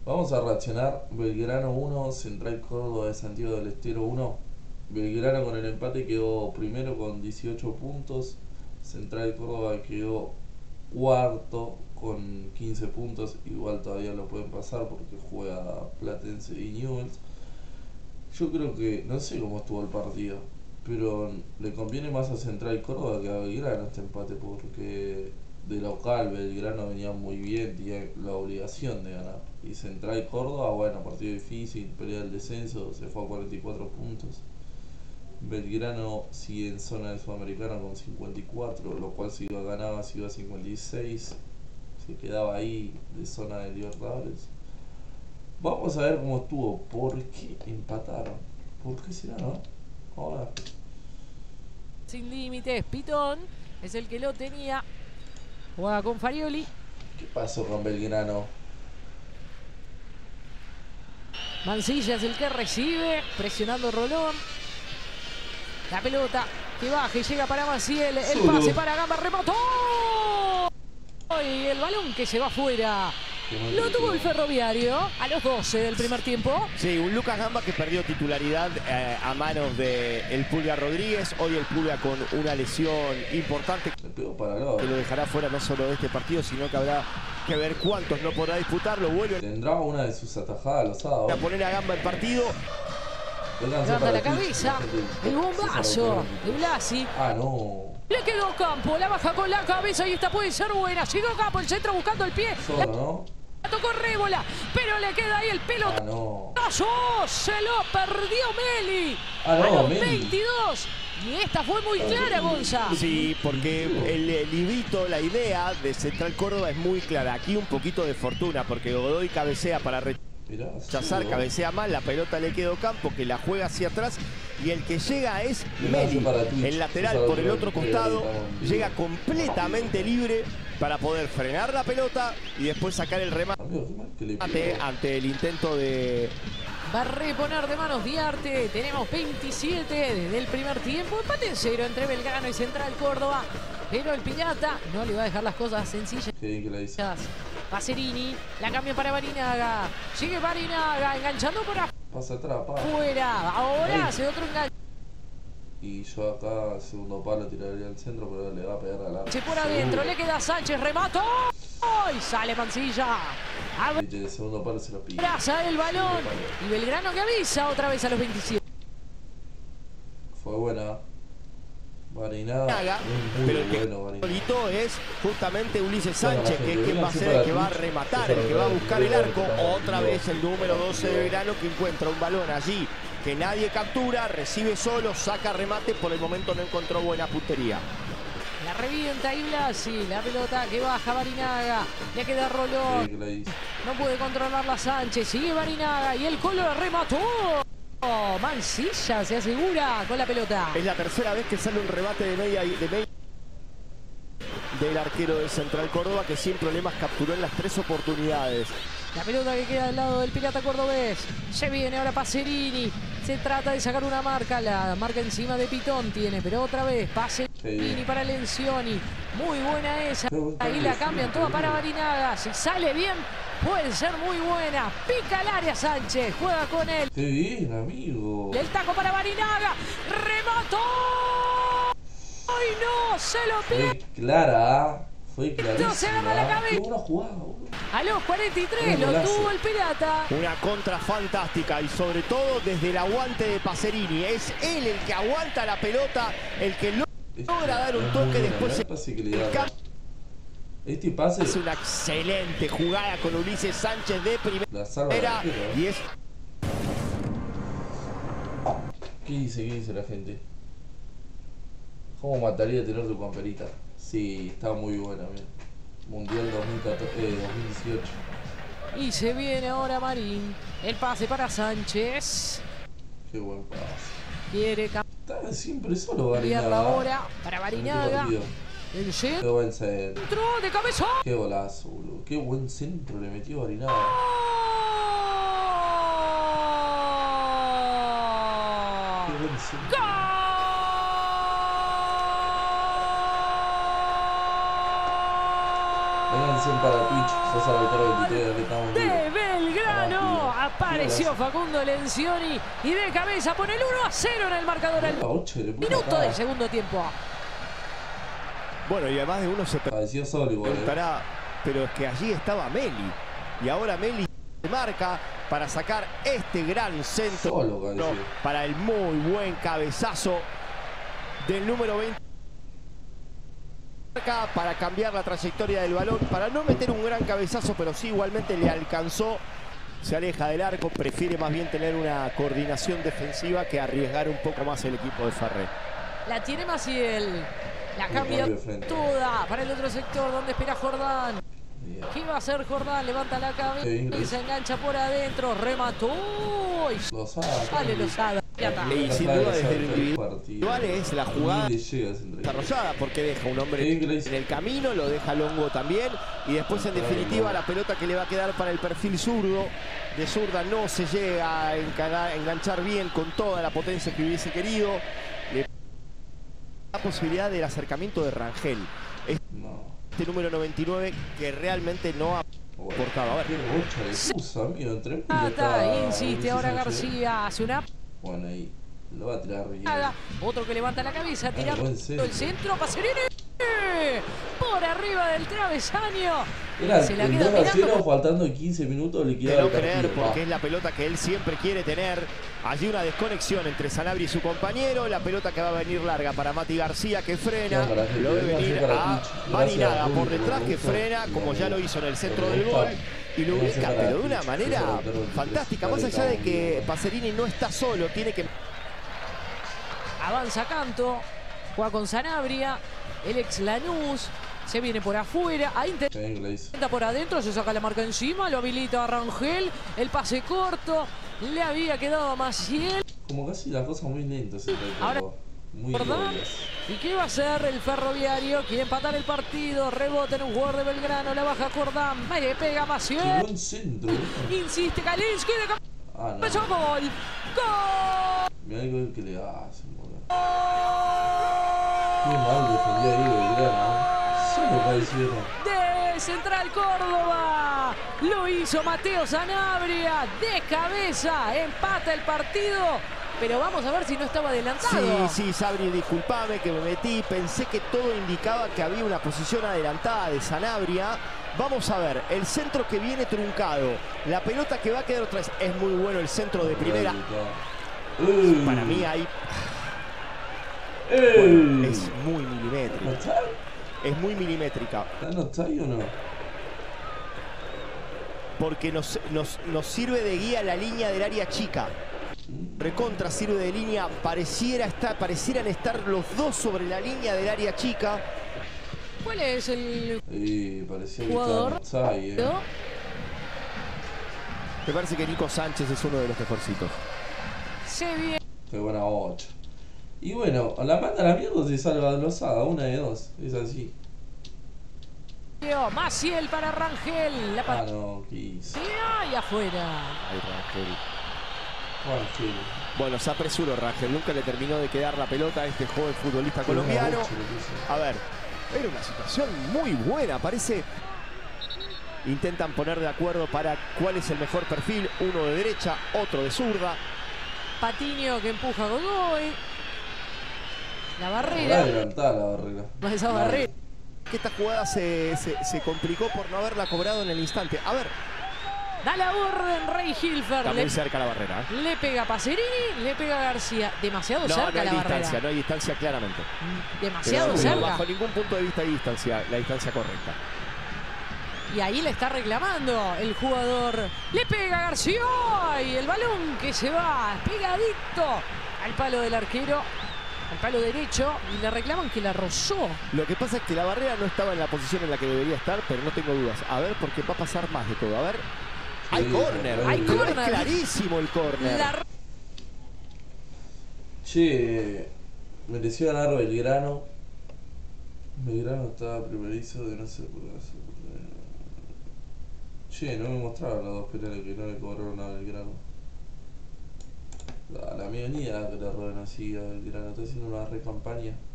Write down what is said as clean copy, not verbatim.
Vamos a reaccionar. Belgrano 1, Central Córdoba de Santiago del Estero 1. Belgrano con el empate quedó primero con 18 puntos. Central Córdoba quedó cuarto con 15 puntos. Igual todavía lo pueden pasar porque juega Platense y Newell's. Yo creo que, no sé cómo estuvo el partido, pero le conviene más a Central Córdoba que a Belgrano este empate, porque de local Belgrano venía muy bien, tenía la obligación de ganar. Y Central Córdoba, bueno, partido difícil, pelea el descenso, se fue a 44 puntos. Belgrano sigue en zona de Sudamericana con 54, lo cual si lo ganaba se iba a 56, se quedaba ahí de zona de Libertadores. Vamos a ver cómo estuvo, por qué empataron, por qué será, ¿no? Vamos a ver. Sin límites, Pitón es el que lo tenía. Juega con Farioli. ¿Qué pasó con Belgrano? Mancilla es el que recibe, presionando Rolón. La pelota que baja y llega para Maciel. El pase para Gamba, remató. Y el balón que se va afuera. Lo tuvo el Ferroviario a los 12 del primer tiempo. Sí, un Lucas Gamba que perdió titularidad a manos del Pulga Rodríguez. Hoy el Pulga con una lesión importante Le pegó para el lado. que lo dejará fuera no solo de este partido, sino que habrá que ver cuántos no podrá disputarlo. Vuelve Tendrá una de sus atajadas los sábados. a poner a Gamba en partido. Levanta la cabeza. El bombazo de Blasi. Ah, no. Le quedó Campo, la baja con la cabeza y esta puede ser buena. Llegó Campo, el centro buscando el pie. Solo, ¿no? La tocó Rébola, pero le queda ahí el pelota. Ah, no. Se lo perdió Meli. Ah, no, a los Meli. 22. Y esta fue muy clara, Gonza. Sí, porque el librito, la idea de Central Córdoba es muy clara. Aquí un poquito de fortuna, porque Godoy cabecea para rechazar, cabecea mal, la pelota le quedó Campo, que la juega hacia atrás, y el que llega es Meli, el lateral por el otro costado, llega completamente libre para poder frenar la pelota y después sacar el remate ante el intento de... Va a reponer de manos Diarte. Tenemos 27 desde el primer tiempo. Empate en cero entre Belgrano y Central Córdoba. Pero el Pirata no le va a dejar las cosas sencillas. Qué bien que la hizo. Pacerini, la cambia para Barinaga. Sigue Barinaga, enganchando por Pasa atrás, pa. afuera. Ahora Ahí. hace otro enganche Y yo acá, segundo palo, tiraría al centro, pero le va a pegar al arco. por adentro. Le queda Sánchez, remató. Y sale Mancilla. El segundo palo se lo pide. Abraza el balón. Y Belgrano que avisa otra vez a los 27. Fue buena. Barinaga. Muy Pero el que bueno, Barinaga. solito es justamente Ulises Sánchez, que es quien va a ser el que va a rematar, el que va a buscar el arco. Otra vez el número 12 de Belgrano, que encuentra un balón allí que nadie captura, recibe solo, saca remate. Por el momento no encontró buena puntería. La revienta y Blasi, la pelota que baja Barinaga, le queda Rolón, Qué bien que la hizo. no puede controlarla Sánchez, sigue Barinaga y el Colo remató. Mancilla se asegura con la pelota. Es la tercera vez que sale un remate de media del arquero de Central Córdoba, que sin problemas capturó en las 3 oportunidades. La pelota que queda del lado del Pirata cordobés. Se viene ahora Pacerini. Se trata de sacar una marca. La marca encima de Pitón tiene, pero otra vez Pacerini para Lencioni. Muy buena esa. Ahí la cambian toda para Barinaga. Si sale bien, puede ser muy buena. Pica el área Sánchez. Juega con él. Qué bien, amigo. El taco para Barinaga. ¡Remató! ¡Ay no! ¡Se lo pide! Fue clara, fue clarísima. Se agarra la cabeza. Qué buena jugada, boludo. A los 43 lo Golazo. tuvo el Pirata. Una contra fantástica y sobre todo desde el aguante de Pacerini. Es él el que aguanta la pelota, el que logra dar un toque después. Este pase Es una excelente jugada con Ulises Sánchez de la salva primera. Y es ¿Qué dice la gente? ¿Cómo mataría tener tu camperita? Sí, está muy buena, bien. Mundial 2018. Y se viene ahora Marín. El pase para Sánchez. Qué buen pase. Quiere Está siempre solo cambiar Barinaga. la hora para Barinaga. El Qué centro buen centro. de cabezón. Qué golazo, boludo. Qué buen centro le metió Barinaga. Qué buen centro. Vénganse para Twitch, César Autor 23, que estamos de Belgrano. Apareció Facundo Lencioni y de cabeza pone el 1-0 en el marcador al minuto del segundo tiempo. Bueno, y además de uno se pareció solo igual. Pero es que allí estaba Meli. Y ahora Meli se marca para sacar este gran centro. Solo, para el muy buen cabezazo del número 20. Para cambiar la trayectoria del balón, para no meter un gran cabezazo, pero sí igualmente le alcanzó. Se aleja del arco, prefiere más bien tener una coordinación defensiva que arriesgar un poco más el equipo de Ferré. La tiene Maciel, la cambia toda para el otro sector donde espera Jordán. ¿Qué va a hacer Jordán? Levanta la cabeza y se engancha por adentro, remató y sale Lozada. Y sin duda desde el individual es la jugada desarrollada, porque deja un hombre en el camino, lo deja Longo también, y después en definitiva la pelota que le va a quedar para el perfil zurdo, de zurda no se llega a enganchar bien con toda la potencia que hubiese querido. Le da la posibilidad del acercamiento de Rangel, este número 99 que realmente no ha aportado. A ver, insiste ahora García, hace una... Bueno, ahí lo va a tirar bien. Otro que levanta la cabeza, tirando el centro, Pacerini por arriba del travesaño. Se la queda mirando. Faltando 15 minutos liquidado. De no creer, porque es la pelota que él siempre quiere tener. Allí una desconexión entre Sanabria y su compañero. La pelota que va a venir larga para Mati García, que frena. Lo debe venir a Marinada por detrás, que frena, como ya lo hizo en el centro del gol. Y lo ubica, pero de una manera fantástica. Más allá de que Pacerini no está solo, tiene que... Avanza Canto, juega con Sanabria, el ex Lanús, se viene por afuera, ahí intenta por adentro, se saca la marca encima, lo habilita a Rangel, el pase corto, le había quedado a Maciel. Como casi las cosas muy lentas. Ahora muy ¿y qué va a hacer el Ferroviario? Quiere empatar el partido, rebota en un jugador de Belgrano, la baja Jordán, le pega Maciel. Buen centro. Insiste Kalinski de cabeza, no. Gol. ¡Gol! Mirá el gol que le hacen, boludo. Qué mal defendía ahí Belgrano. Solo caicieron. De Central Córdoba. Lo hizo Mateo Sanabria. De cabeza. Empata el partido. Pero vamos a ver si no estaba adelantado. Sí, Sabri, disculpame que me metí. Pensé que todo indicaba que había una posición adelantada de Sanabria. Vamos a ver, el centro que viene truncado. La pelota que va a quedar otra vez. Es muy bueno el centro de primera. Para mí ahí... Bueno, es muy milimétrica. Es muy milimétrica. ¿No está ahí o no? Porque nos sirve de guía la línea del área chica. Recontra sirve de línea. Parecieran estar los dos sobre la línea del área chica. ¿Cuál es el jugador? Me parece que Nico Sánchez es uno de los mejorcitos. Se viene. Qué buena 8. Y bueno, la manda a la mierda si salva de Lozada, una de dos. Es así. Maciel para Rangel. La no quise. Y afuera. Ay, Rangel. Bueno, se apresuró Rangel. Nunca le terminó de quedar la pelota a este joven futbolista colombiano. A ver, era una situación muy buena. Parece... Intentan poner de acuerdo para cuál es el mejor perfil. Uno de derecha, otro de zurda. Patiño que empuja a Godoy. La barrera. Adelantada la barrera. Esa barrera. Que esta jugada se complicó por no haberla cobrado en el instante. A ver. Da la orden Rey Hilfer. Está muy cerca la barrera. Le pega a Pacerini, le pega a García. Demasiado cerca la barrera. No hay distancia claramente. Demasiado cerca. Bajo ningún punto de vista hay distancia, la distancia correcta. Y ahí le está reclamando el jugador. Le pega a García y el balón que se va pegadito al palo del arquero, al palo derecho, y le reclaman que la rozó. Lo que pasa es que la barrera no estaba en la posición en la que debería estar, pero no tengo dudas. A ver, porque va a pasar más de todo. A ver. Hay córner. Hay córner. Es clarísimo el córner. Che, mereció ganar Belgrano. Belgrano estaba primerizo de no sé por qué. Che, no me mostraron los dos penales que no le cobraron a Belgrano. La medianía que le roben así a Belgrano. Está haciendo una re campaña.